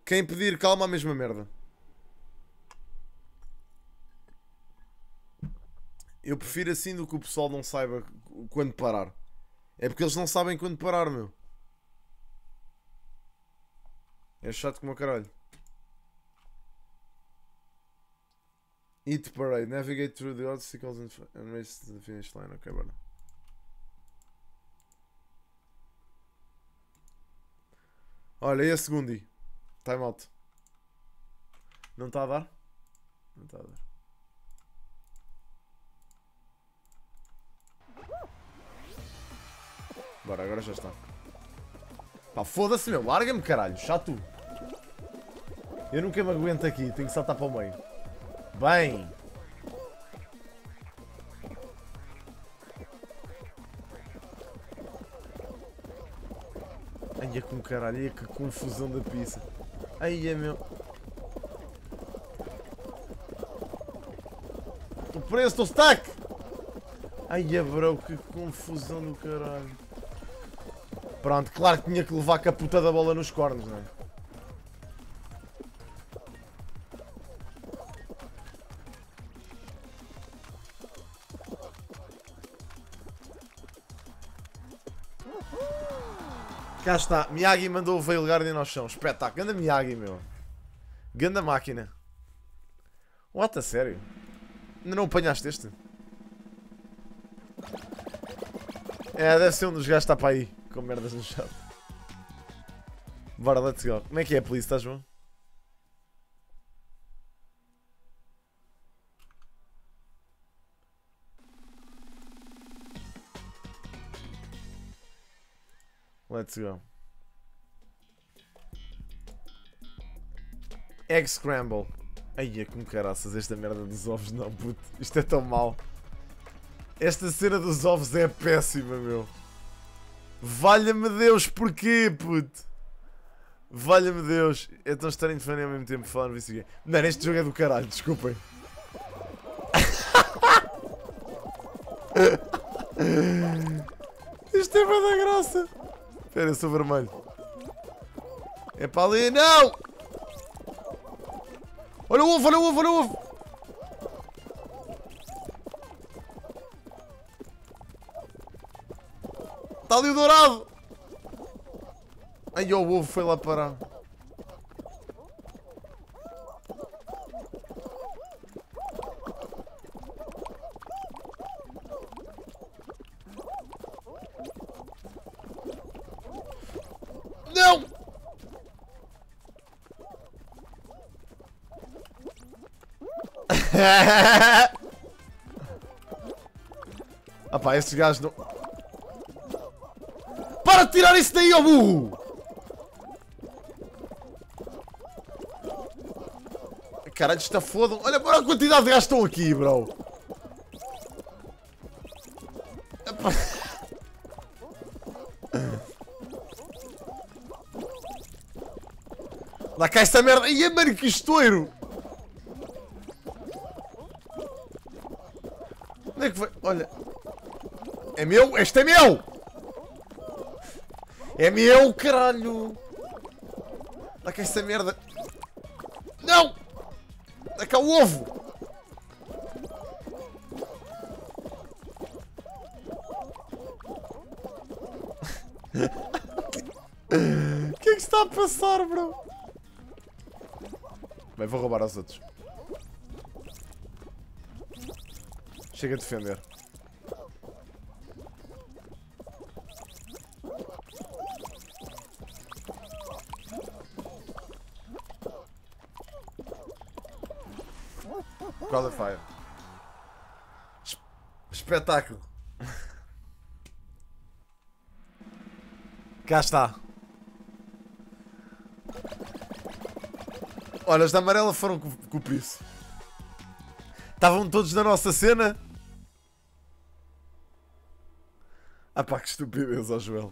Quem pedir calma, a mesma merda. Eu prefiro assim do que o pessoal não saiba quando parar. É porque eles não sabem quando parar, meu. É chato como o caralho. Eat parade. Navigate through the obstacles and race to the finish line. Ok, bora. Olha, e a segunda? Time out. Não está a dar? Não está a dar. Bora, agora já está. Pá, foda-se, meu. Larga-me, caralho. Chato. Eu nunca me aguento aqui. Tenho que saltar para o meio. Bem. Ai, é com caralho. Ai, que confusão da pizza. Ai, é meu. Estou preso, estou stuck. Ai, é bro. Que confusão do caralho. Pronto, claro que tinha que levar com a puta da bola nos cornos, não é? Cá está, Miyagi mandou o Veil Guardian ao chão. Espetáculo, ganda Miyagi, meu. Ganda máquina. What, a sério? Ainda não apanhaste este? É, deve ser um dos gajos que está para aí. Com merdas no chat. Bora, let's go. Como é que é, please? Estás bom? Let's go. Egg Scramble. Ai, é como caraças esta merda dos ovos, não, puto. Isto é tão mau. Esta cena dos ovos é péssima, meu. Valha-me Deus, porquê, puto? Valha-me Deus. É tão estranho de ao mesmo tempo falar no VCG. Mano, este jogo é do caralho, desculpem. Isto é bem da graça. Espera, eu sou vermelho. É para ali, não! Olha o ovo, olha o ovo, olha o ovo! Está ali o dourado! Ai, o ovo foi lá parar. Não! Ah pá, estes gajos não... Para de tirar isso daí, ó burro! Caralho, está foda. Olha a quantidade de gajos que estão aqui, bro. Dá cá esta merda. Ia, mano, que estouro! Onde é que foi? Olha. É meu? Este é meu! É meu, caralho! Dá cá esta merda. Não! Dá cá o ovo! O que é que está a passar, bro? Bem, vou roubar aos outros. Chega a defender. Qualifier. Espetáculo. Cá está. Olha, os da amarela foram com o piso. Estavam todos na nossa cena. Ah pá, que estupidez, ó Joel.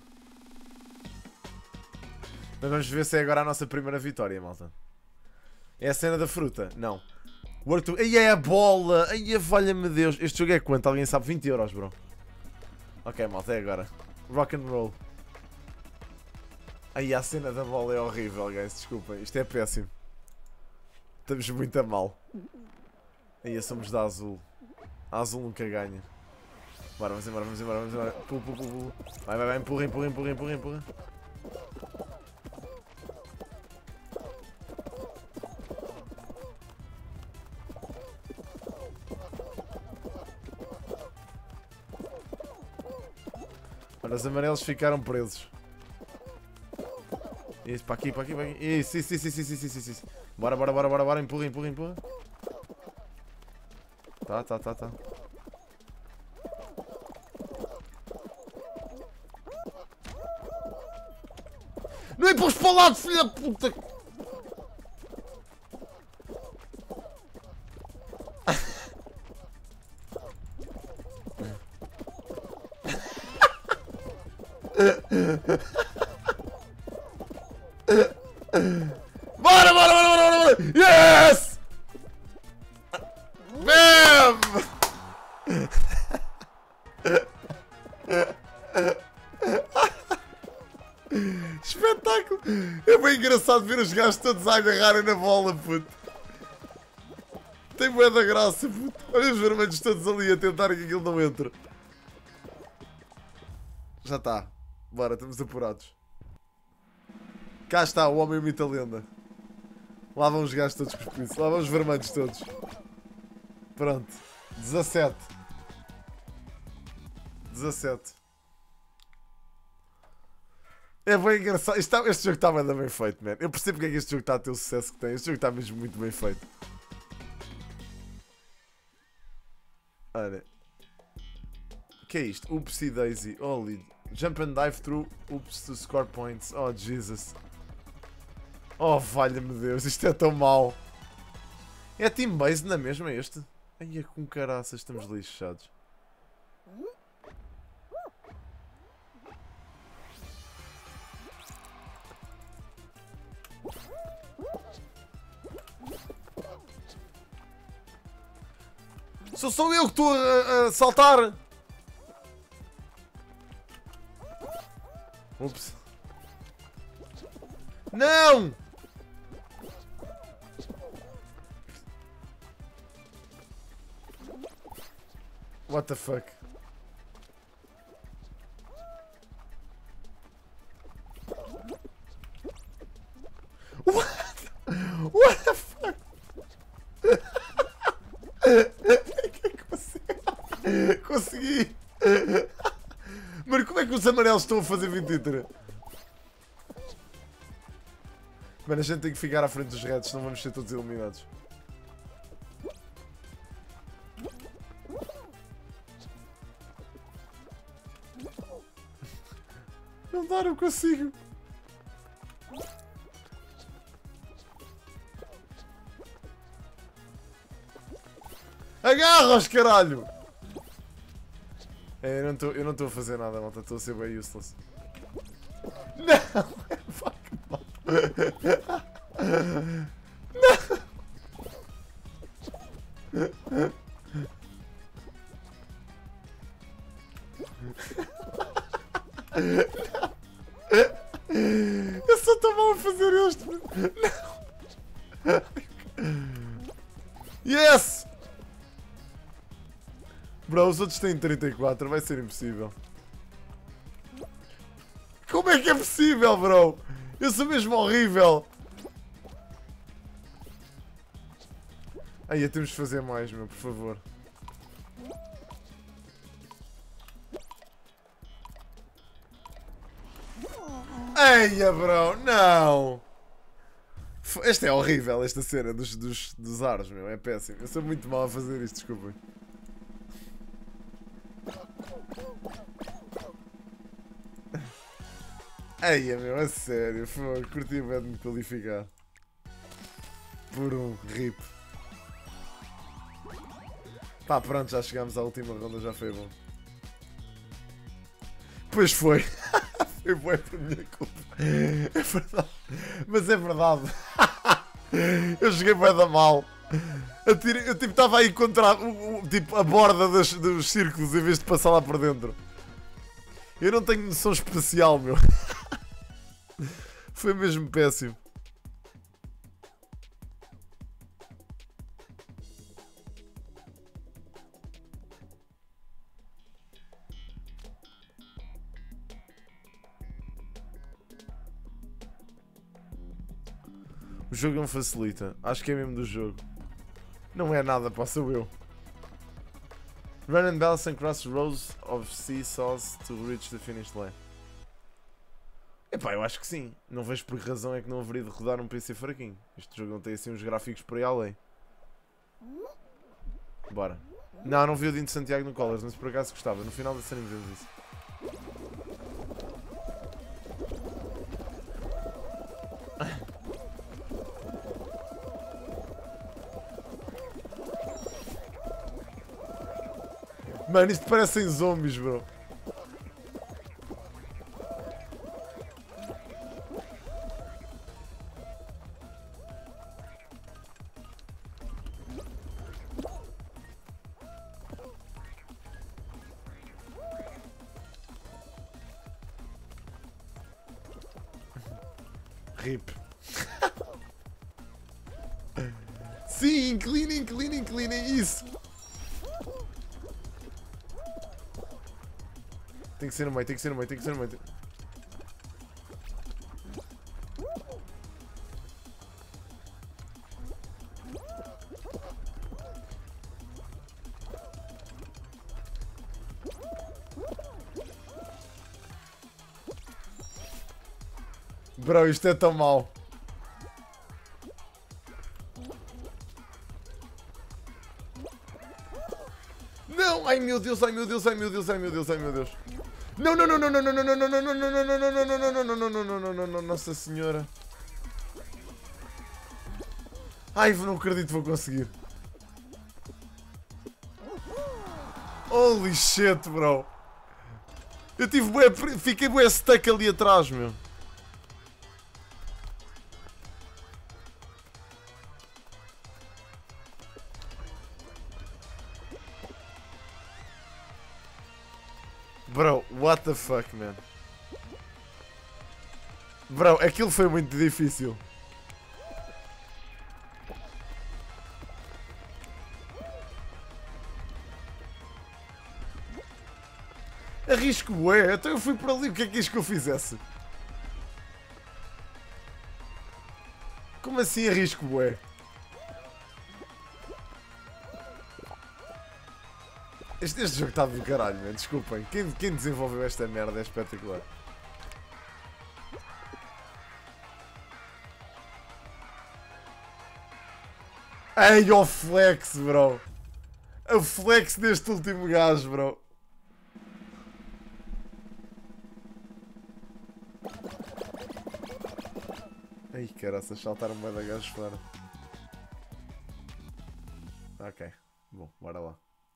Mas vamos ver se é agora a nossa primeira vitória, malta. É a cena da fruta? Não. Aí é a bola! Aí valha-me Deus! Este jogo é quanto? Alguém sabe? 20 euros, bro. Ok, malta, é agora. Rock and roll. Aí a cena da bola é horrível, guys. Desculpem. Isto é péssimo. Estamos muito a mal. Aí somos da azul. A azul nunca ganha. Bora, vamos embora, vamos embora, vamos embora. Pula. Vai, vai, vai. Empurra, empurra, empurra, empurra, empurra. Ora, os amarelos ficaram presos. Isso, para aqui, para aqui, para aqui. Isso. Bora, bora, bora, bora, bora. Empurra, empurra, empurra. Tá. Não empurres para o lado, filha da puta! Bora, bora, bora, bora, bora! Yes! Bam! Espetáculo! É bem engraçado ver os gajos todos a agarrarem na bola, puto. Tem bué da graça, puto. Olha os vermelhos todos ali a tentarem que aquilo não entre. Já está. Bora, estamos apurados. Cá está, o homem imita a lenda. Lá vão os gajos todos com os pisos. Lá vão os vermelhos todos. Pronto. 17. É bem engraçado. Este jogo está bem feito, man. Eu percebo porque é que este jogo está a ter o sucesso que tem. Este jogo está mesmo muito bem feito. Olha. O que é isto? Oopsie Daisy. Holy. Jump and dive through oops to score points. Oh, Jesus. Oh, valha-me Deus. Isto é tão mau. É team base na mesma este? Ai, é com caraças. Estamos lixados. Sou eu que estou a saltar. Ups. Não! What the fuck? What the fuck? Consegui! Mano, como é que os amarelos estão a fazer 23? Mano, a gente tem que ficar à frente dos reds, senão vamos ser todos eliminados. Não dá, não consigo. Agarra-os, caralho! É, eu não estou a fazer nada, malta. Estou a ser bem useless. Não! Fuck, não! Eu só estou mal a fazer isto. Não! Yes! Bro, os outros têm 34, vai ser impossível. Como é que é possível, bro? Eu sou mesmo horrível. Aí, temos de fazer mais, meu, por favor. Eia, bro, não! Esta é horrível, esta cena dos aros, meu, é péssimo. Eu sou muito mal a fazer isto, desculpem. Eia, meu, a sério, curti bem de me qualificar. Por um RIP. Pá, pronto, já chegámos à última ronda, já foi bom. Pois foi. Foi bué por minha culpa. É verdade. Mas é verdade. Eu joguei bué da mal. Eu tipo estava aí contra tipo, a borda dos círculos em vez de passar lá por dentro. Eu não tenho noção especial, meu. Foi mesmo péssimo. O jogo não facilita. Acho que é mesmo do jogo. Não é nada, pá, sou eu. Run and balance and cross rows of seesaws to reach the finish line. Epá, eu acho que sim. Não vejo por que razão é que não haveria de rodar um PC fraquinho. Este jogo não tem assim uns gráficos por aí além. Bora. Não vi o Dino de Santiago no Colors, mas por acaso gostava. No final da cena vemos isso. Mano, isto parecem zombies, bro. RIP. Sim, inclinem, isso. Tem que ser no meio, tem que ser no meio. Bro, isto é tão mau. Não! Ai meu Deus. Não, Nossa Senhora. Ai, não acredito que vou conseguir. Holy shit, bro. Eu fiquei bué stuck ali atrás, meu. Bro, what the fuck, man? Bro, aquilo foi muito difícil. Arrisco bué, então eu fui por ali, o que é que quis que eu fizesse? Como assim arrisco bué? Este jogo está do caralho, man. Desculpem. Quem desenvolveu esta merda é espetacular. Ai, o flex, bro. O flex deste último gajo, bro. Ai, caraças, saltaram uma da gajos fora. Ok. Bom, bora lá.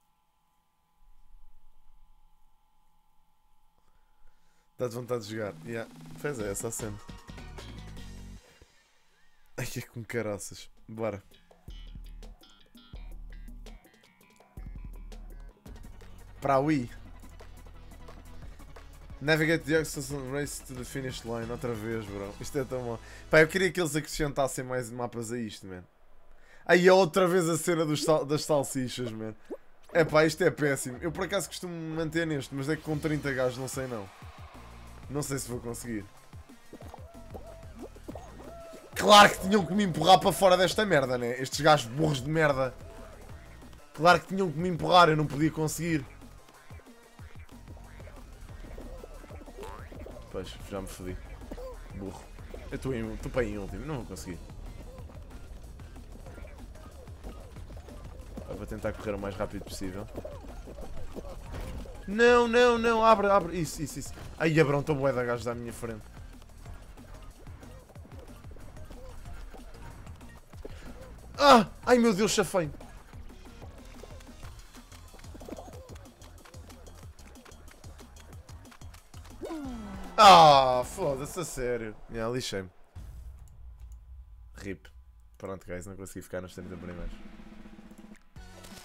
Dá-te vontade de jogar. Yeah. Pois é, essa a cena. Ai, é com caraças. Bora. Para a Wii. Navigate the Access Race to the Finish Line. Outra vez, bro. Isto é tão mal. Pá, eu queria que eles acrescentassem mais mapas a isto, man. Aí é outra vez a cena das salsichas, man. É pá, isto é péssimo. Eu por acaso costumo manter neste, mas é que com 30 gajos não sei não. Não sei se vou conseguir. Claro que tinham que me empurrar para fora desta merda, né? Estes gajos burros de merda. Claro que tinham que me empurrar, eu não podia conseguir. Pois, já me fodi. Burro. Eu estou para em último, não vou conseguir. Eu vou tentar correr o mais rápido possível. Não, abre. Isso. Ai, Abrão, estou bué da gajo à minha frente. Ah! Ai meu Deus, chafei. Ah, foda-se, a sério. Lixei-me. RIP. Pronto, guys, não consegui ficar nos 30 primeiros.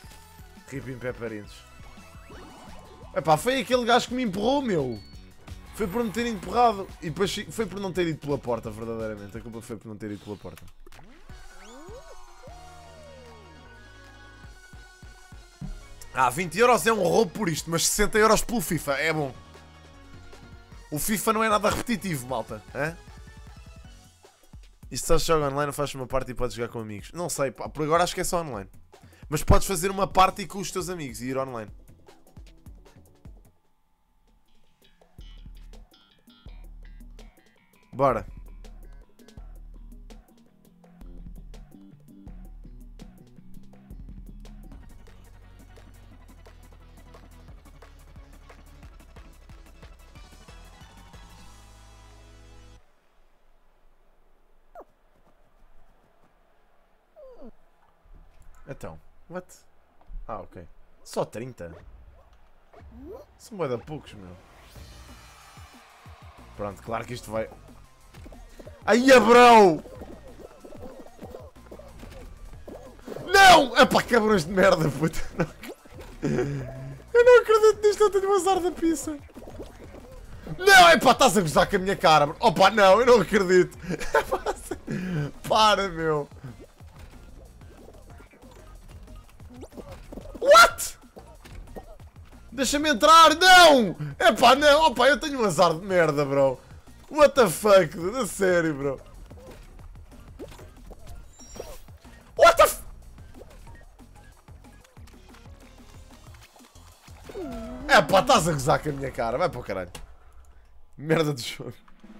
RIP em Peperinhos. Epá, foi aquele gajo que me empurrou, meu. Foi por me ter empurrado. E depois foi por não ter ido pela porta, verdadeiramente. A culpa foi por não ter ido pela porta. Ah, 20 euros é um roubo por isto, mas 60 euros pelo FIFA, é bom. O FIFA não é nada repetitivo, malta. Hã? Isto só se joga online ou fazes uma party e podes jogar com amigos? Não sei, pá, por agora acho que é só online. Mas podes fazer uma party com os teus amigos e ir online. Bora. Então, what? Ah, ok. Só 30? São bué de poucos, meu. Pronto, claro que isto vai... Ai, bro! Não! Epá, cabrões de merda, puta. Eu não acredito nisto, eu tenho um azar da pizza. Não, epá, estás a gozar com a minha cara, bro. Opa, não, eu não acredito. Para, meu. What? Deixa-me entrar, não! Epá, não, opa, eu tenho um azar de merda, bro. What the fuck, a sério, bro. What the f... Epá, estás a gozar com a minha cara, vai para o caralho. Merda de jogo.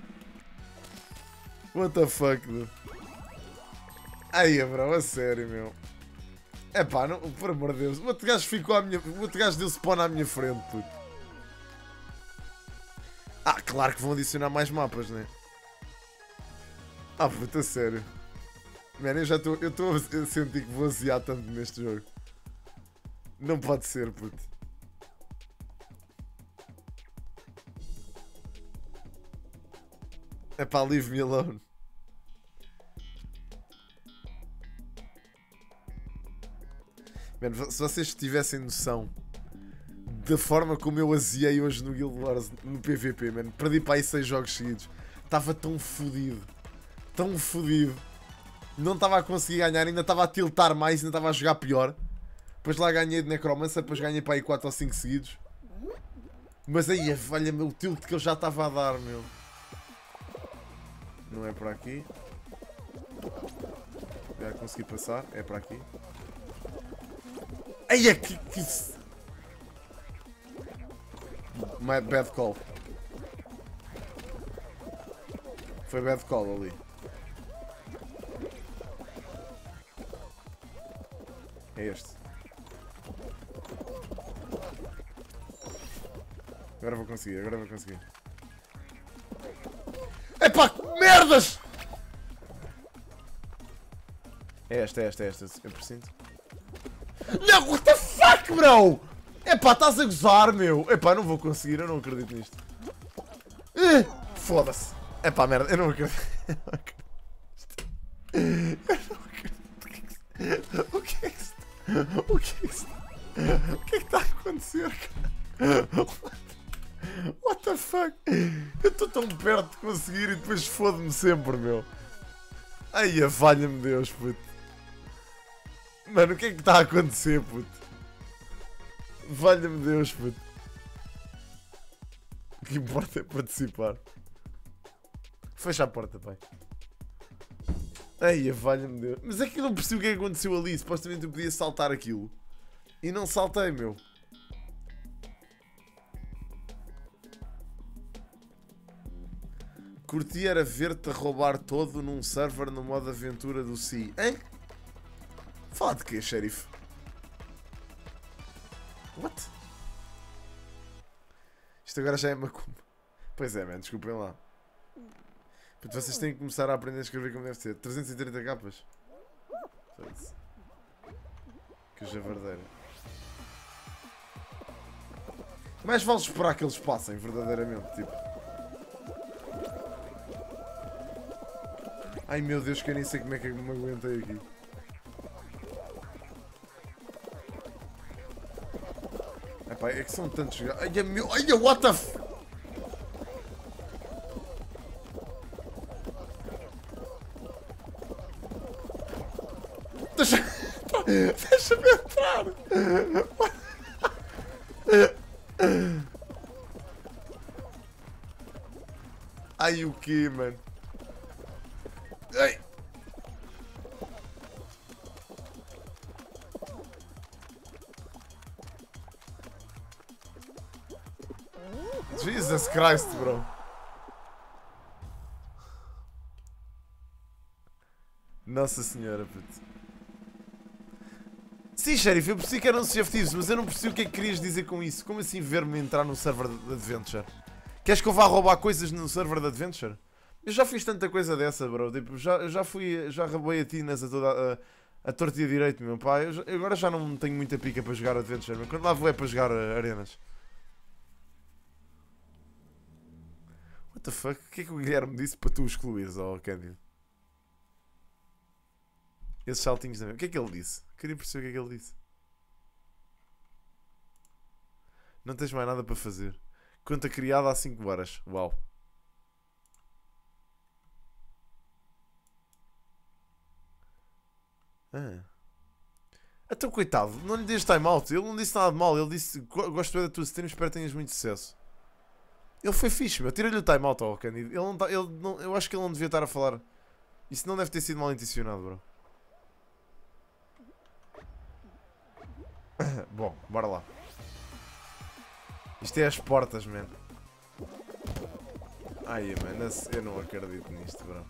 What the fuck, dude. Aí, bro, a sério, meu. Epá, não, por amor de Deus. O outro gajo ficou à minha... O outro gajo deu spawn à minha frente, puto. Ah, claro que vão adicionar mais mapas, né? Ah, puto, a sério. Mano, eu estou a sentir que vou aziar tanto neste jogo. Não pode ser, puto. Epá, leave me alone. Mano, se vocês tivessem noção da forma como eu aziei hoje no Guild Wars, no PVP, mano. Perdi para aí 6 jogos seguidos. Estava tão fodido. Tão fodido. Não estava a conseguir ganhar, ainda estava a tiltar mais, ainda estava a jogar pior. Depois lá ganhei de Necromancer, depois ganhei para aí 4 ou 5 seguidos. Mas aí, valha-me o tilt que eu já estava a dar, meu. Não é por aqui. Já consegui passar, é por aqui. Ai, é que... My bad call. Foi bad call ali. É este. Agora vou conseguir, agora vou conseguir. Epá, merdas! É esta, eu presinto. Não, what the fuck, bro? Epá, estás a gozar, meu. Epá, não vou conseguir, eu não acredito nisto. Foda-se. Epá, merda, eu não acredito. O que é que está? O que é que está a acontecer, cara? What the fuck? Eu estou tão perto de conseguir e depois fodo-me sempre, meu. Ai, valha-me Deus, puto. Mano, o que é que está a acontecer, puto? Valha-me Deus, puto. O que importa é participar. Fecha a porta, pai. Ai, valha-me Deus. Mas é que eu não percebi o que é que aconteceu ali. Supostamente eu podia saltar aquilo. E não saltei, meu. Curti era ver-te a roubar todo num server no modo aventura do Sea. Hein? Fala de quê, xerife? What? Isto agora já é macumba. Pois é, man, desculpem lá. Porque vocês têm que começar a aprender a escrever como deve ser. 330 capas. Foda-se. Que javardeira. Mais vale esperar que eles passem, verdadeiramente. Tipo. Ai meu Deus, que eu nem sei como é que eu me aguentei aqui. Epá, é que são tantos gajos. Ai meu. Ai, what the f... Deixa-me entrar! Ai, o quê, mano? Ai! Jesus Christ, bro. Nossa senhora, puto. Sim, Sheriff, eu percebi que eram CFTs, mas eu não percebi o que é que querias dizer com isso. Como assim ver-me entrar no server de Adventure? Queres que eu vá roubar coisas no server de Adventure? Eu já fiz tanta coisa dessa, bro. Tipo, já roubei a Tinas a torta e a direito, meu pai. Eu agora já não tenho muita pica para jogar Adventure, mas quando lá vou é para jogar arenas. What the fuck? O que é que o Guilherme disse para tu excluires, oh Cândido? Esses saltinhos também. O que é que ele disse? Queria perceber o que é que ele disse. Não tens mais nada para fazer. Conta criada há 5 horas. Uau. Então, coitado, não lhe dês time out. Ele não disse nada de mal. Ele disse: Gosto bem da tua stream, espero que tenhas muito sucesso. Ele foi fixe, meu. Tira-lhe o time out ao Cândido. Eu acho que ele não devia estar a falar. Isso não deve ter sido mal intencionado, bro. Bom, bora lá. Isto é as portas, man. Ai, man, eu não acredito nisto, bro.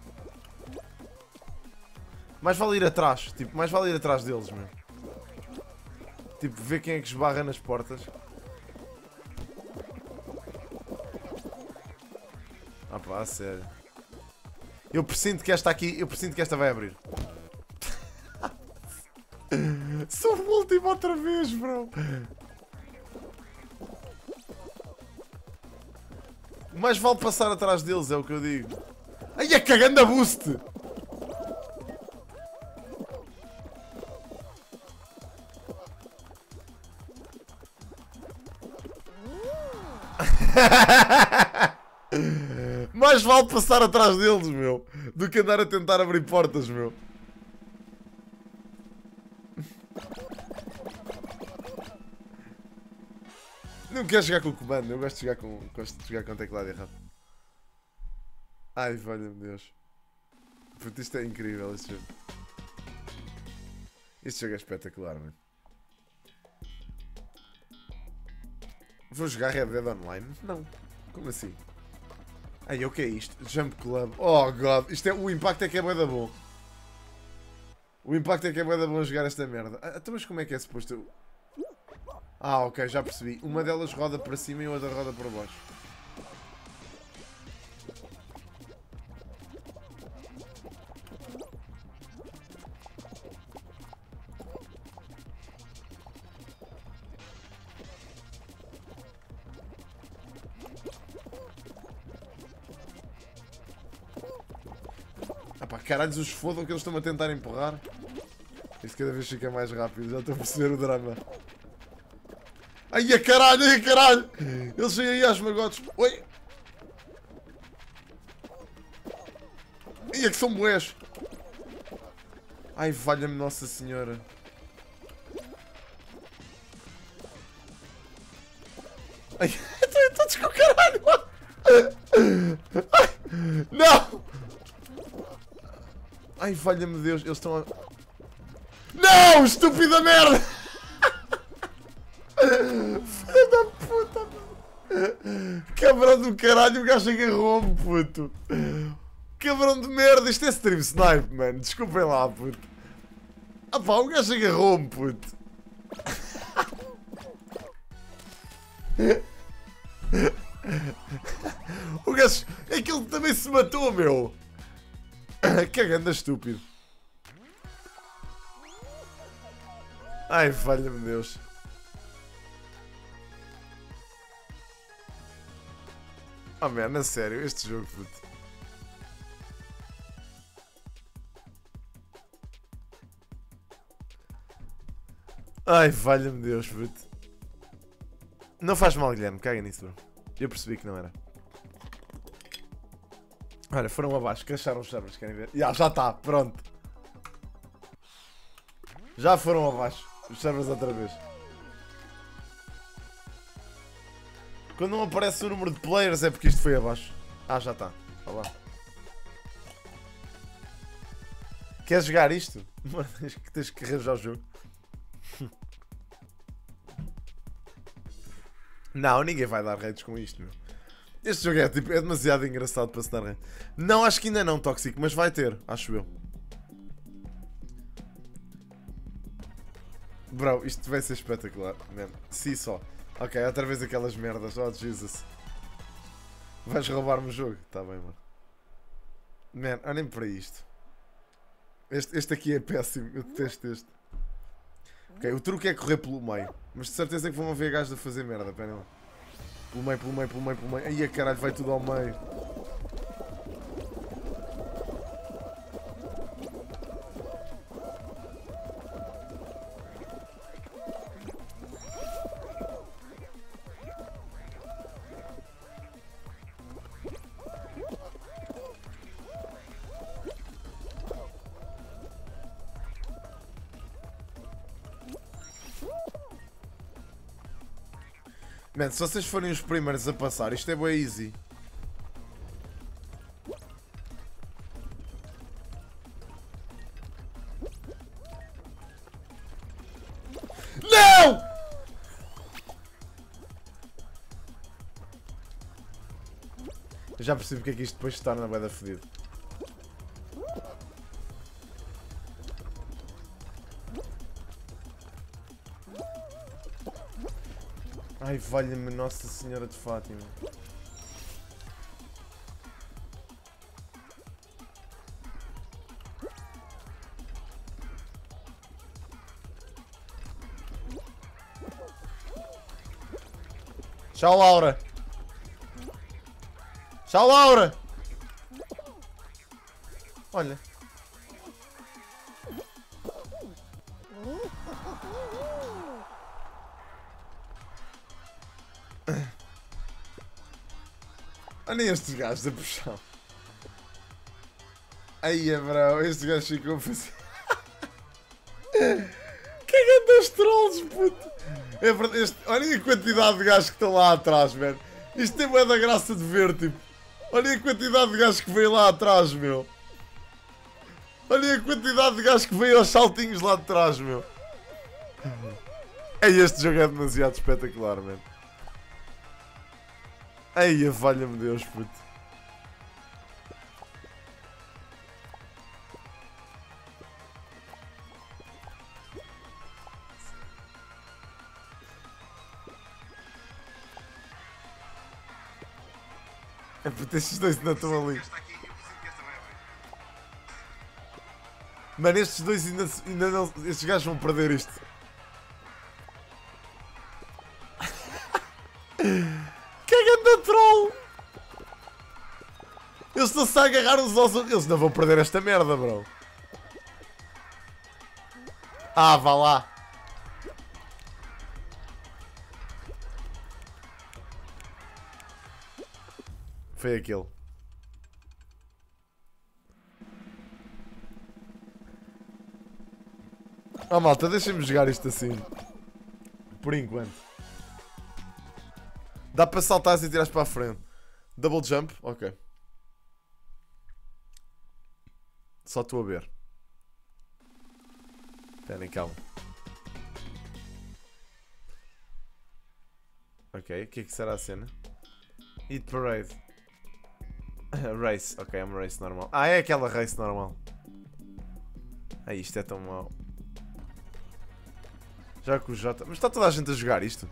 Mais vale ir atrás, tipo, mais vale ir atrás deles, meu. Tipo, ver quem é que esbarra nas portas. Ah pá, a sério. Eu presinto que esta aqui, eu presinto que esta vai abrir. Sou o último outra vez, bro. Mais vale passar atrás deles, é o que eu digo. Ai, é cagando a boost! Mais vale passar atrás deles, meu, do que andar a tentar abrir portas, meu. Não quero jogar com o comando, eu gosto de jogar com teclado errado. Ai, valha-me Deus. Porque isto é incrível, este jogo. Este jogo é espetacular, mano. Vou jogar Red Dead Online? Não. Como assim? Ai, o que é isto? Jump Club. Oh, God. Isto é... O impacto é que é bué da bom. O impacto é que é bué da bom jogar esta merda. Então, mas como é que é suposto... Ah, ok, já percebi. Uma delas roda para cima e a outra roda para baixo. Ah pá, caralhos, os fodam que eles estão a tentar empurrar. Isto cada vez fica mais rápido, já estou a perceber o drama. Ai, a caralho, ai, a caralho! Eles vêm aí às magotes. Oi! Ai, é que são bués! Ai, valha-me Nossa Senhora. Ai, estou todos com o caralho! Ai, não! Ai, valha-me Deus, eles estão a... Não, estúpida merda! Filha da puta, mano. Cabrão do caralho, o gajo agarrou-me, puto. Cabrão de merda, isto é stream snipe, mano. Desculpem lá, puto. Ah pá, o gajo agarrou-me, puto. O gajo... Aquilo também se matou, meu. Cagando estúpido. Ai, valha-me Deus. Oh, man, a sério, este jogo, puto. Ai, valha-me Deus, puto. Não faz mal, Guilherme, caga nisso, bro. Eu percebi que não era. Olha, foram abaixo, cracharam os servers, querem ver? Já está, pronto. Já foram abaixo. Os servers outra vez. Quando não aparece o número de players é porque isto foi abaixo. Ah, já está. Olha lá. Queres jogar isto? Mano, tens que arranjar o jogo. Não, ninguém vai dar raids com isto, meu. Este jogo é, tipo, é demasiado engraçado para se dar raid. Não, acho que ainda não, Tóxico, mas vai ter, acho eu. Bro, isto vai ser espetacular, mesmo. Sim, só. Ok, outra vez aquelas merdas. Oh, Jesus. Vais roubar-me o jogo? Tá bem, mano. Man, olhem para isto. Este aqui é péssimo, eu detesto este. Ok, o truque é correr pelo meio. Mas de certeza que vão ver gajos a fazer merda, pera lá. Pelo meio, pelo meio, pelo meio, pelo meio. Ai, caralho, vai tudo ao meio. Man, se vocês forem os primeiros a passar, isto é bem easy. Não! Eu já percebi porque é que isto depois se torna bué da fedido. Ai, valha-me Nossa Senhora de Fátima. Tchau, Laura. Tchau, Laura. Olha. Olhem estes gajos a puxar. Aí, bro, este gajo ficou a fazer. Que é que é dos trolls, puto? É verdade, olhem a quantidade de gajos que estão lá atrás, velho. Isto tem bué da graça de ver, tipo. Olhem a quantidade de gajos que veio lá atrás, meu. Olhem a quantidade de gajos que veio aos saltinhos lá de trás, meu. Este jogo é demasiado espetacular, mano. Ai, valha-me Deus, puto. É puto, estes dois ainda estão ali. Mano, estes dois ainda não... Estes gajos vão perder isto. Que é ganda troll! Eles estão-se a agarrar uns aos outros. Eles não vão perder esta merda, bro. Ah, vá lá. Foi aquele. Oh, malta, deixem-me jogar isto assim. Por enquanto. Dá para saltar e tirar para a frente. Double jump? Ok. Só estou a ver. Esperem, calma. Ok, o que é que será a cena? Hit parade. Race, ok, é uma race normal. Ah, é aquela race normal. Ah, isto é tão mau. Já com o J. Mas está toda a gente a jogar isto?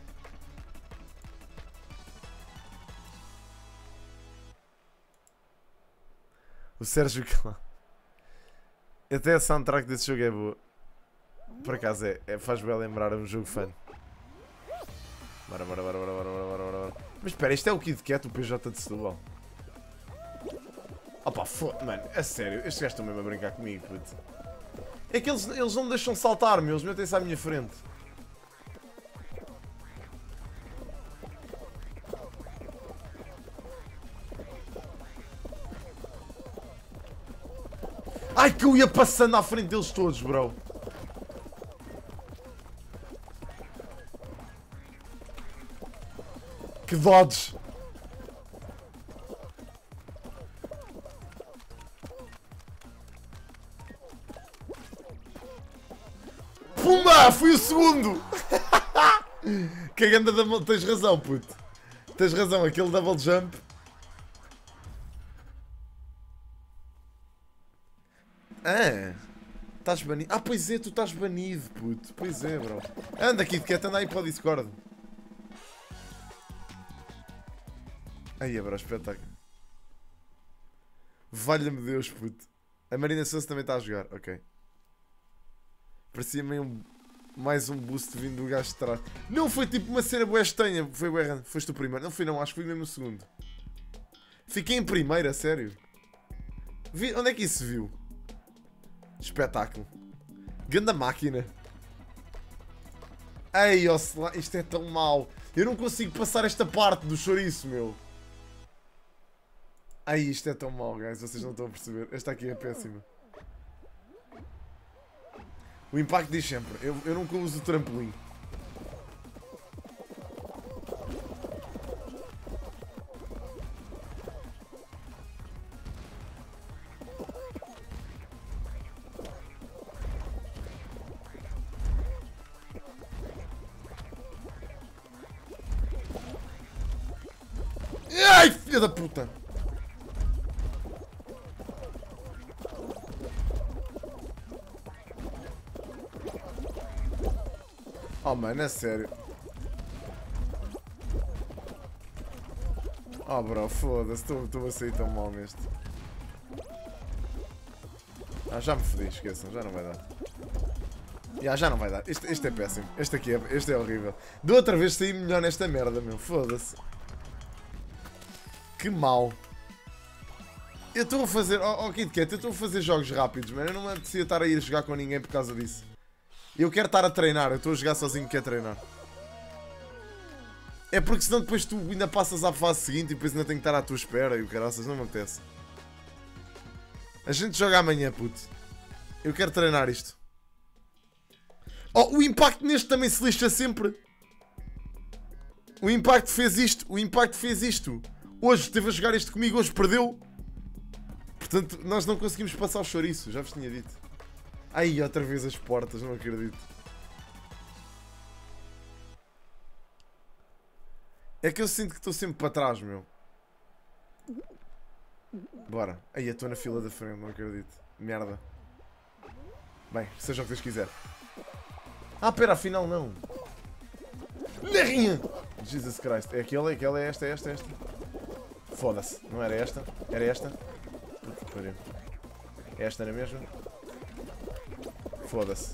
O Sérgio Clã. Até a soundtrack desse jogo é boa. Por acaso faz bem lembrar um jogo fã. Bora. Mas espera, isto é o Kid Kat, o PJ de Setúbal. Opa, mano, a sério, estes gajos estão mesmo a brincar comigo, puto. É que eles não me deixam saltar, meus metem-se à minha frente. Ai, que eu ia passando à frente deles todos, bro. Que dodge! Pumba! Fui o segundo! Que anda da... Tens razão, puto. Tens razão, aquele double jump. Ah! Estás banido. Ah, pois é, tu estás banido, puto. Pois é, bro. Anda, Kid Kat, anda aí para o Discord. Aí, bro, espetáculo. Valha-me Deus, puto. A Marina Sousa também está a jogar, ok. Parecia meio mais um boost vindo do gajo de trás. Não, foi tipo uma cena bué estranha. Foi bué random. Foste o primeiro. Não fui não, acho que fui mesmo o segundo. Fiquei em primeiro, a sério. Onde é que isso se viu? Espetáculo. Ganda máquina. Ei, isto é tão mau. Eu não consigo passar esta parte do chouriço, meu. Ai, isto é tão mau, guys. Vocês não estão a perceber. Esta aqui é péssima. O impacto diz sempre. Eu nunca uso o trampolim. Ai, filha da puta! Oh, mano, é sério. Oh, bro, foda-se. Estou a sair tão mal neste. Ah, já me fodi, esqueçam. Já não vai dar. Já não vai dar. Este é péssimo. Este é horrível. Da outra vez saí melhor nesta merda, meu. Foda-se. Que mal. Eu estou a fazer... Oh, Kid Kat, eu estou a fazer jogos rápidos, mano. Eu não me apetecia estar a ir jogar com ninguém por causa disso. Eu quero estar a treinar. Eu estou a jogar sozinho, quero treinar. É porque senão depois tu ainda passas à fase seguinte e depois ainda tenho que estar à tua espera e o caraças, não me apetece. A gente joga amanhã, puto. Eu quero treinar isto. Oh, o impacto neste também se lixa sempre. O impacto fez isto. O impacto fez isto. Hoje esteve a jogar isto comigo, hoje perdeu. Portanto, nós não conseguimos passar o chouriço, já vos tinha dito. Ai, outra vez as portas, não acredito. É que eu sinto que estou sempre para trás, meu. Bora. Ai, eu estou na fila da frente, não acredito. Merda. Bem, seja o que Deus quiser. Ah, pera, afinal não. Lerrinha! Jesus Christ. É aquela, é esta, é esta, é esta. Foda-se. Não era esta? Era esta? Puta que pariu. É esta na mesma? Foda-se.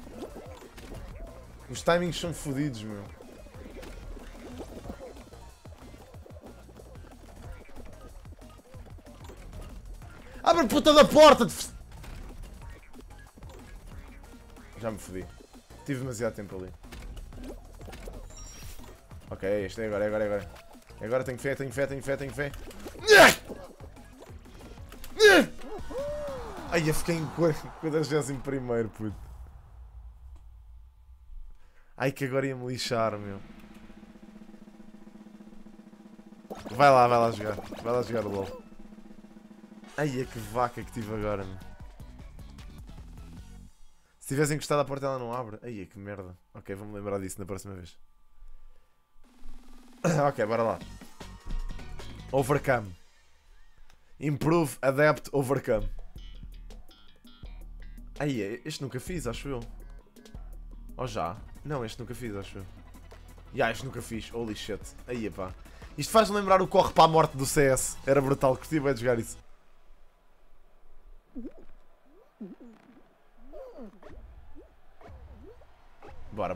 Os timings são fodidos, meu. Abre a puta da porta! Já me fodi. Tive demasiado tempo ali. Ok, é este, é agora, é agora, é agora. Agora tenho fé, tenho fé, tenho fé, tenho fé. Ai, eu fiquei em 41º, puto. Ai, que agora ia-me lixar, meu. Vai lá jogar. Vai lá jogar o LOL. Ai, é que vaca que tive agora, meu. Se tivesse encostado à porta ela não abre. Ai, é que merda. Ok, vou-me lembrar disso na próxima vez. Ok, bora lá. Overcome. Improve, adapt, overcome. Ai, este nunca fiz, acho eu. Ou já? Não, este nunca fiz, acho eu. Este nunca fiz. Holy shit. Aí, pá. Isto faz-me lembrar o corre para a morte do CS. Era brutal, curti bem de jogar isso. Bora.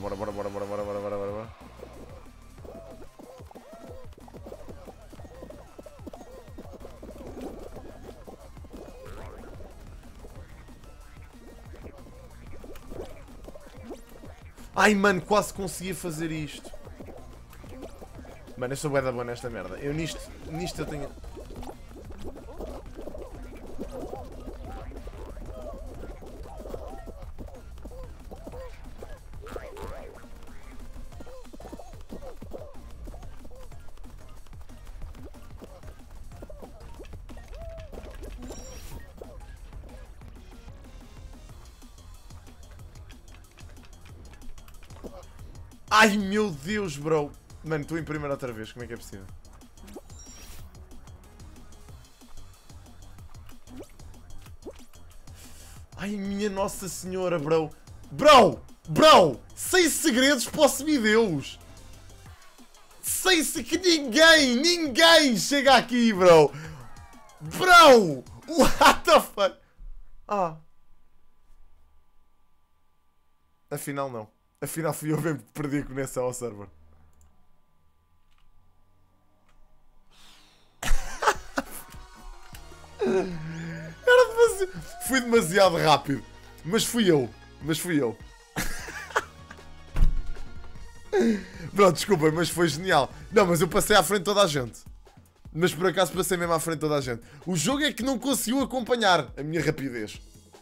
Ai, mano, quase conseguia fazer isto. Mano, eu sou bué da boa nesta merda. Eu nisto eu tenho... Ai meu Deus, bro. Mano, estou em primeiro outra vez. Como é que é possível? Ai minha Nossa Senhora, bro. Bro! Bro! 6 segredos para o semideus. 6 que ninguém chega aqui, bro. Bro! What the fuck? Ah. Afinal não. Afinal fui eu mesmo que perdi a conexão ao server. Fui demasiado rápido. Mas fui eu. Pronto, desculpem, mas foi genial. Não, mas eu passei à frente de toda a gente. Mas por acaso passei mesmo à frente de toda a gente. O jogo é que não conseguiu acompanhar a minha rapidez.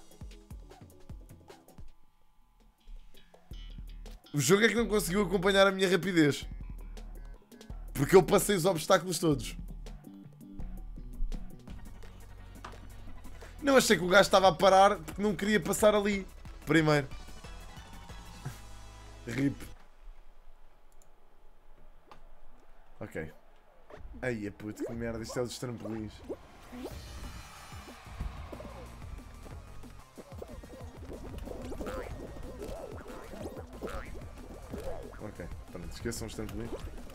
O jogo é que não conseguiu acompanhar a minha rapidez. Porque eu passei os obstáculos todos. Não, achei que o gajo estava a parar porque não queria passar ali. Primeiro. RIP. Ok. Ai, puto, que merda. Isto é dos trampolins. Ok, pronto. Esqueçam os trampolins.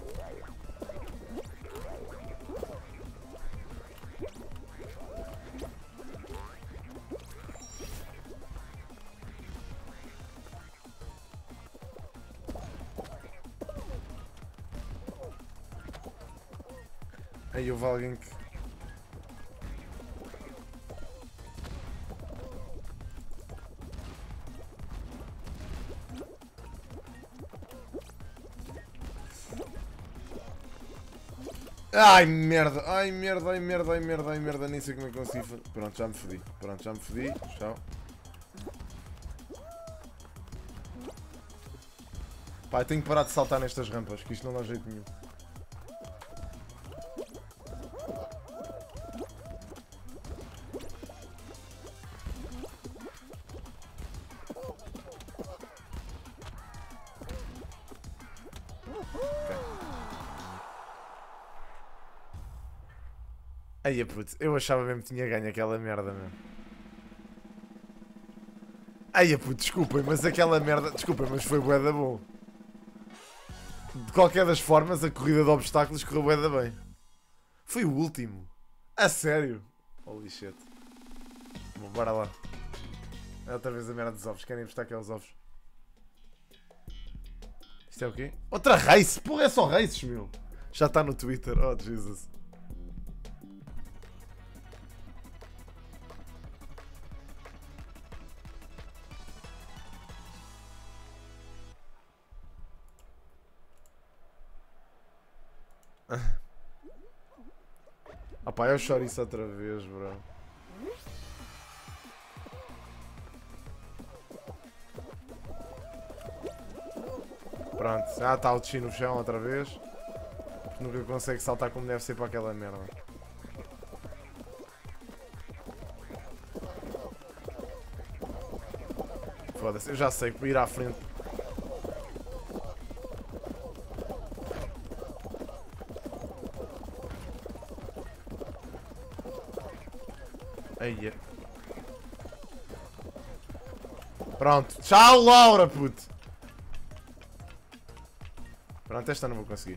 Aí houve alguém que... Ai merda, ai merda, ai merda, ai merda, ai merda, nem sei como é que consegui fazer. Pronto, já me fodi. Pronto, já me fodi. Tchau. Pá, eu tenho que parar de saltar nestas rampas, que isto não dá jeito nenhum. Ai, puto, eu achava mesmo que tinha ganho aquela merda, meu. Ai, puto, desculpem, mas aquela merda... Desculpem, mas foi bué da bom. De qualquer das formas, a corrida de obstáculos correu bué da bem. Foi o último. A sério? Holy shit. Bom, bora lá. É outra vez a merda dos ovos. Querem apostar aqueles ovos? Isto é o quê? Outra race? Porra, é só races, meu. Já está no Twitter. Oh, Jesus. Ah pá, eu choro isso outra vez, bro. Pronto, já está o Tchi no chão outra vez. Nunca consegue saltar como deve ser para aquela merda. Foda-se, eu já sei, ir à frente. Aí. Pronto. Tchau, Laura, puto. Pronto, esta não vou conseguir.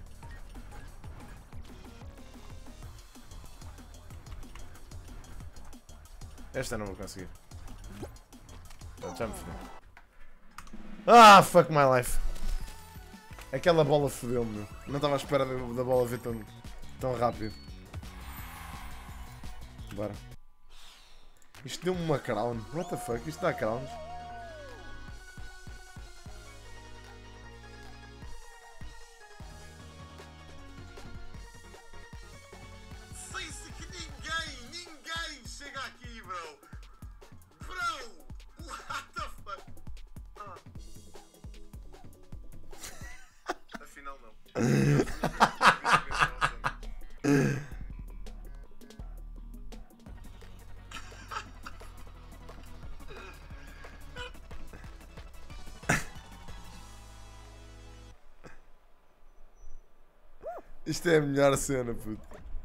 Esta não vou conseguir. Pronto, já me fodeu. Ah, fuck my life. Aquela bola fodeu-me, meu. Não estava à espera da bola vir tão rápido. Bora. Isto deu-me uma crown. What the fuck? Isto dá crowns? Sei-se que ninguém chega aqui, bro. Bro! What the fuck? Ah. Afinal não. Isto é a melhor cena, puto.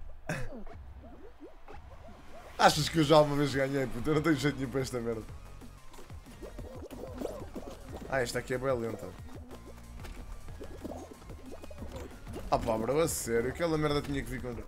Achas que eu já alguma vez ganhei, puto? Eu não tenho jeito nenhum para esta merda. Ah, esta aqui é bem lenta. Ah pá, bro, a sério, aquela merda tinha que vir contra...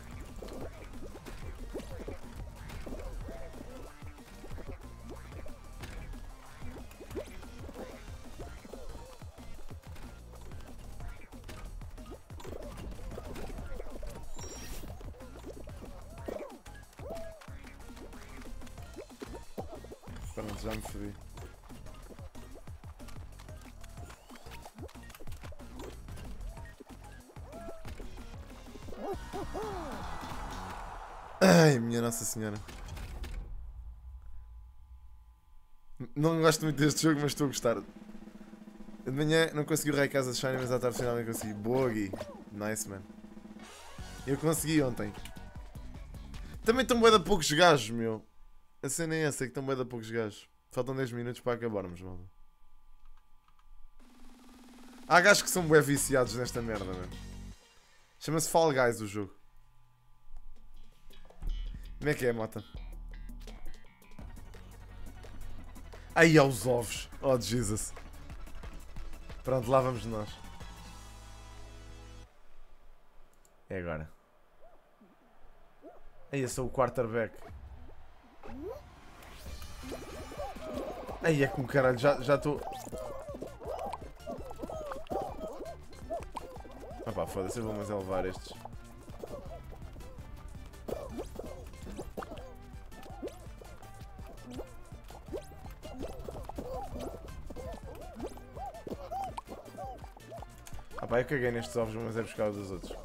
Pronto, já me fodi. Ai, minha Nossa Senhora. Não gosto muito deste jogo, mas estou a gostar. De manhã não consegui o Rei Casa de Shiny, mas à tarde finalmente consegui. Boa, Gui. Nice, man. Eu consegui ontem. Também estão bué de poucos gajos, meu. A cena é essa, é que estão bué de poucos gajos. Faltam 10 minutos para acabarmos, malta. Há gajos que são bué viciados nesta merda, mano. Chama-se Fall Guys o jogo. Como é que é, mota? Aí aos ovos. Oh, Jesus. Pronto, lá vamos nós. É agora. Aí eu sou o quarterback. Aí é como caralho, já estou... Ah pá, foda-se, eu vou mais elevar estes. Ah pá, eu caguei nestes ovos, mas é buscar os dos outros.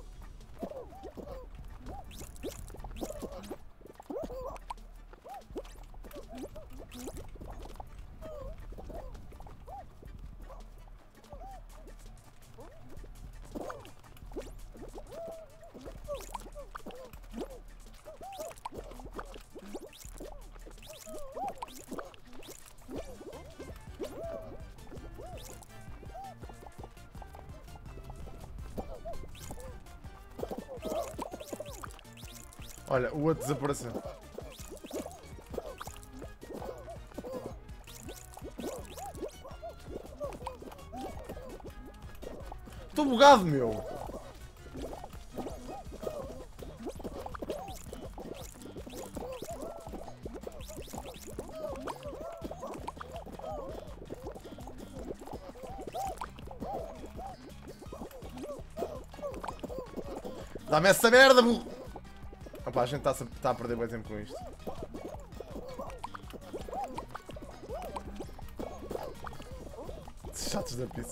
Olha, o outro desapareceu. Estou bugado, meu. Dá-me essa merda, burro. Opa, a gente está a perder bem tempo com isto. Chatos da pizza.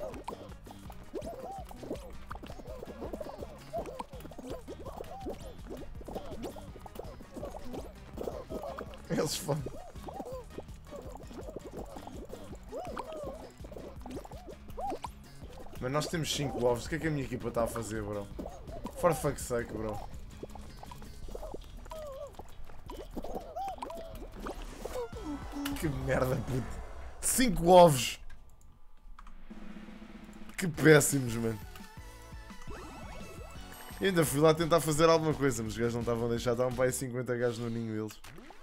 Eles foram. Mas nós temos 5 ovos. O que é que a minha equipa está a fazer, bro? For fuck's sake, bro. Que merda, puto. 5 ovos. Que péssimos, mano. E ainda fui lá tentar fazer alguma coisa, mas os gajos não estavam a deixar. Estavam para aí 50 gajos no ninho deles.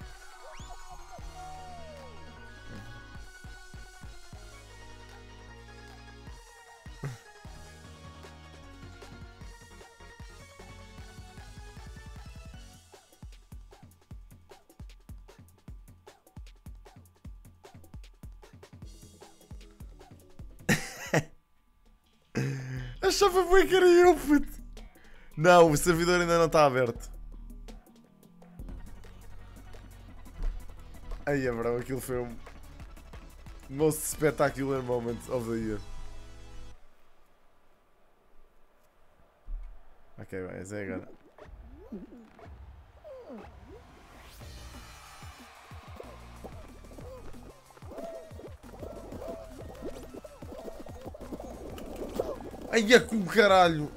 Achava bem que era eu, puto. Não, o servidor ainda não está aberto. Aí, bro, aquilo foi um most spectacular moment of the year. Ok, mas é agora. Ai, é com caralho.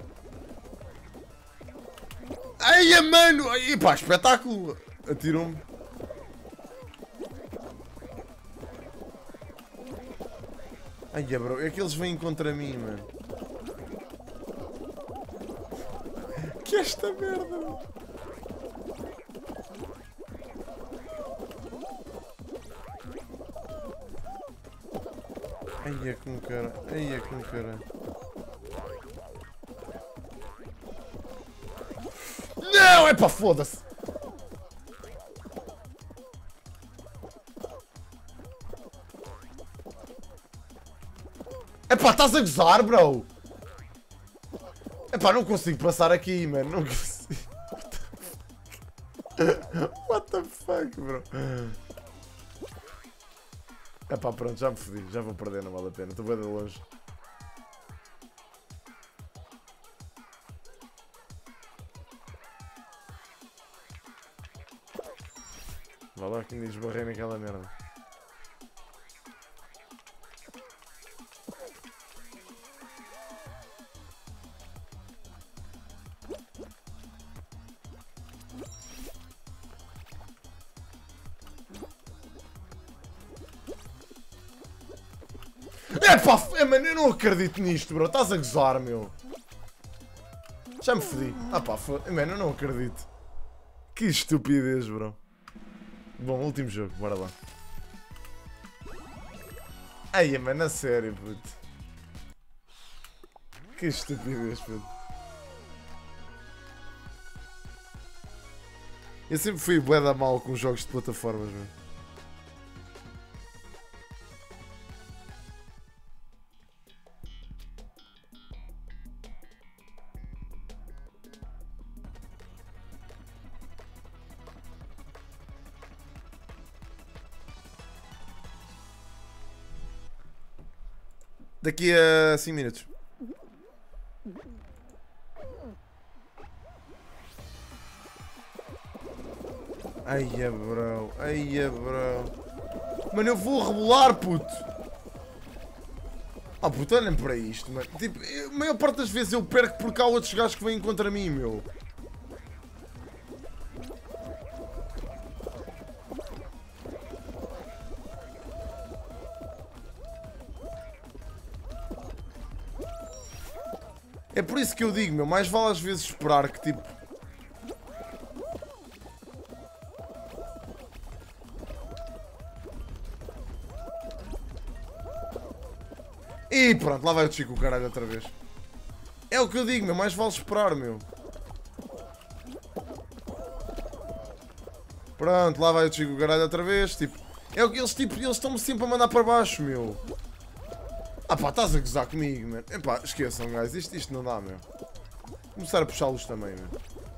Ai, mano. Ai, pá, espetáculo. Atirou-me. Ai, bro, é que eles vêm contra mim, mano. que é esta merda, meu? Ai é com cara, ai é com cara. Não, é pá, foda-se. É pá, estás a gozar, bro? É pá, não consigo passar aqui, mano, não consigo. What the fuck, bro? É pá, pronto, já me fodi, já vou perder, não vale a pena, estou bem de longe. Vai lá que me esbarrei naquela merda. Epá, mano, eu não acredito nisto, bro. Estás a gozar, meu. Já me fodi. Ah pá, mano, eu não acredito. Que estupidez, bro. Bom, último jogo, bora lá. Ai, mano, a sério, puto. Que estupidez, puto. Eu sempre fui bué da mal com jogos de plataformas, meu. Daqui a 5 minutos. Aia, bro. Aia, bro. Mano, eu vou rebolar, puto. Ah, puto, olhem para isto, mano. Tipo, a maior parte das vezes eu perco porque há outros gajos que vêm contra mim, meu. É por isso que eu digo, meu, mais vale às vezes esperar que tipo... E pronto, lá vai o Chico, caralho, outra vez. É o que eu digo, meu, mais vale esperar, meu. Pronto, lá vai o Chico, caralho, outra vez, tipo... É o que eles, tipo, eles estão-me sempre a mandar para baixo, meu. Ah pá, estás a gozar comigo, mano. Epá, esqueçam, guys, isto não dá, meu. Começar a puxá-los também, meu.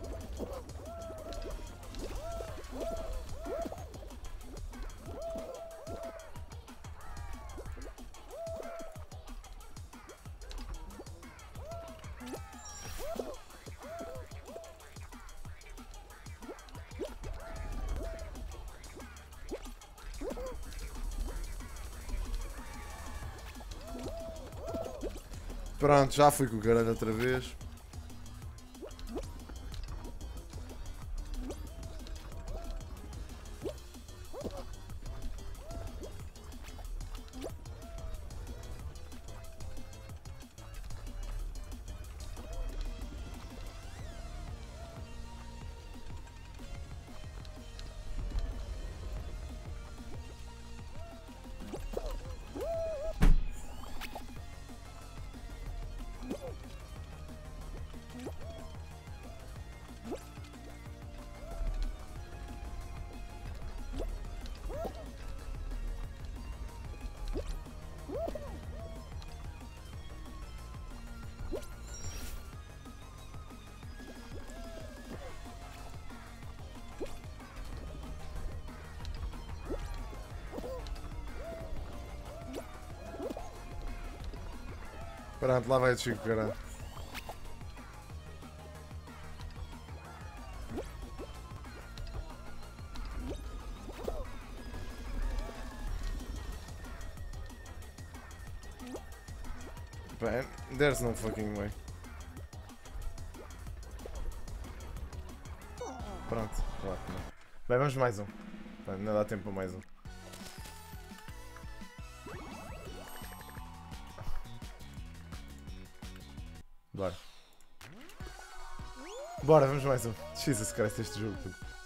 Pronto, já fui com o caralho outra vez. Pronto, lá vai o Chico, caralho. There's no fucking way. Pronto, claro que não. Bem, vamos mais um. Bem, não dá tempo para mais um. Bora. Bora, vamos mais um. Jesus Christ, este jogo.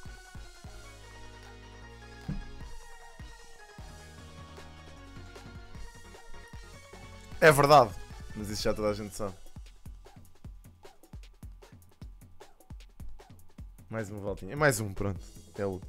É verdade. Mas isso já toda a gente sabe. Mais uma voltinha. É mais um, pronto. É o.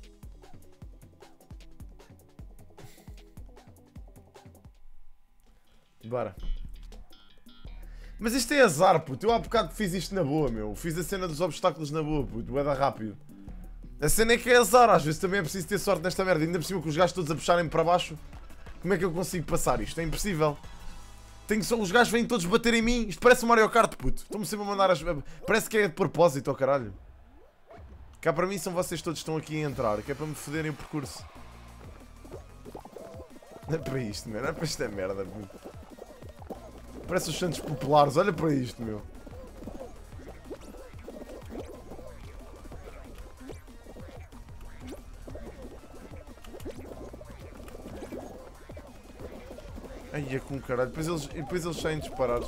Bora. Mas isto é azar, puto. Eu há bocado fiz isto na boa, meu. Fiz a cena dos obstáculos na boa, puto. É da rápido. A cena é que é azar. Às vezes também é preciso ter sorte nesta merda. Ainda por cima com os gajos todos a puxarem para baixo. Como é que eu consigo passar isto? É impossível. Tenho só... Os gajos vêm todos bater em mim. Isto parece um Mario Kart, puto. Estão-me sempre a mandar as... Parece que é de propósito, ó caralho. Cá para mim são vocês todos que estão aqui a entrar. Que é para me foderem o percurso. Não é para isto, meu. Não é para esta merda, puto. Parece os Santos Populares, olha para isto, meu. Ai, é com caralho. Depois eles saem disparados.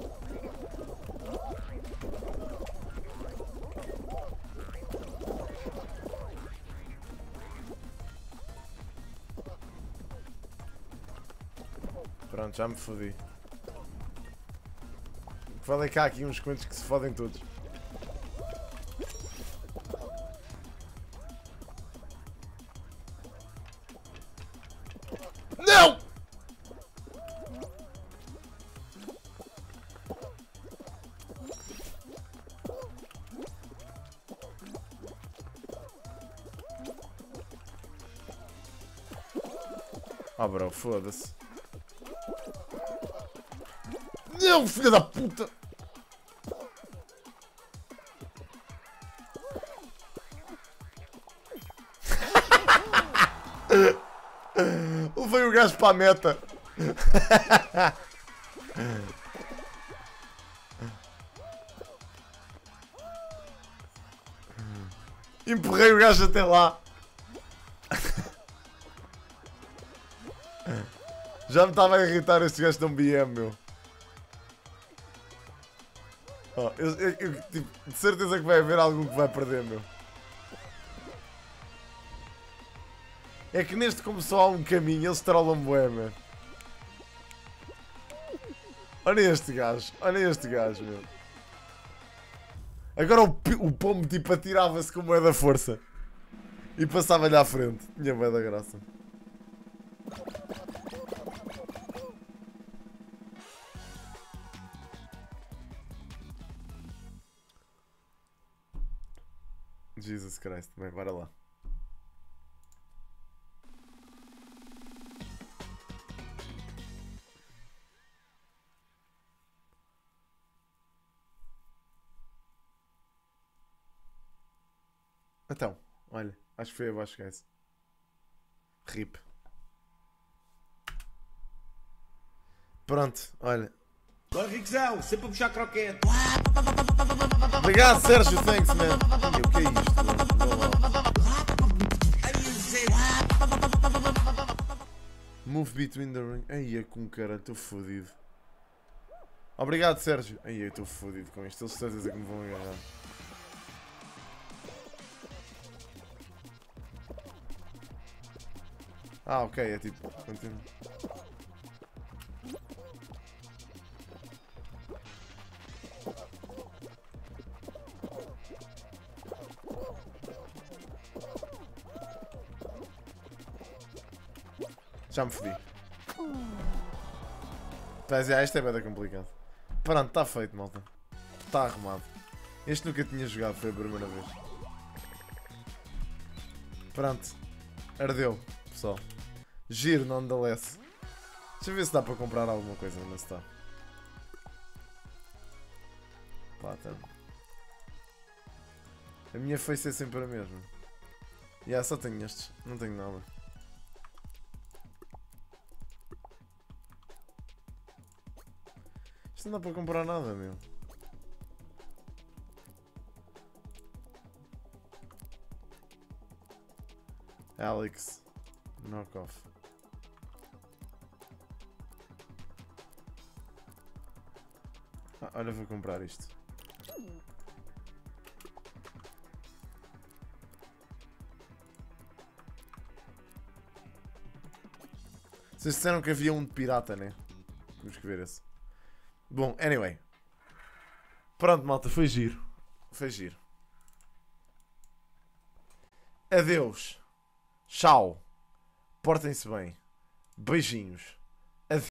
Pronto, já me fodi. Falei cá aqui uns quantos que se fodem todos. Não! Ah, bro, foda-se. Não, filha da puta! Levei o gajo para a meta. Empurrei o gajo até lá. Já me estava a irritar este gajo de um BM, meu. Oh, tipo, de certeza que vai haver algum que vai perder, meu. É que neste, como só há um caminho, eles trollam bué, meu. Olha este gajo, meu. Agora o pombo tipo atirava-se com bué da força. E passava-lhe à frente. Tinha bué da graça. Jesus Christ, bem, bora lá. Então, olha, acho que foi abaixo, guys. RIP. Pronto, olha. Bora, Riquezão, sempre a puxar croquete. Obrigado, Sérgio, thanks, man. E o que é isto? Move between the ring. Ai, é com cara, estou fodido. Obrigado, Sérgio. Ai, eu estou fodido com isto. Eles certeza que me vão agarrar. Ah, ok, é tipo. Continua. Já me fodi. Mas este é bem complicado. Pronto, está feito, malta. Está arrumado. Este nunca tinha jogado, foi a primeira vez. Pronto. Ardeu, pessoal. Giro, nonetheless. Deixa eu ver se dá para comprar alguma coisa, não se está. Pá, tá. A minha face é sempre a mesma. Só tenho estes, não tenho nada. Isto não dá para comprar nada, meu. Alex. Knockoff. Olha, vou comprar isto. Vocês disseram que havia um de pirata, né? Vamos ver esse. Bom, anyway. Pronto, malta, foi giro. Foi giro. Adeus. Tchau. Portem-se bem. Beijinhos.